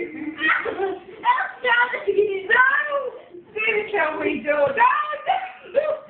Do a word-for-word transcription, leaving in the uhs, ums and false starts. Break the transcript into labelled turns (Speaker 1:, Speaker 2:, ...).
Speaker 1: Johnny, no! Didn't tell me, Joe. No, no.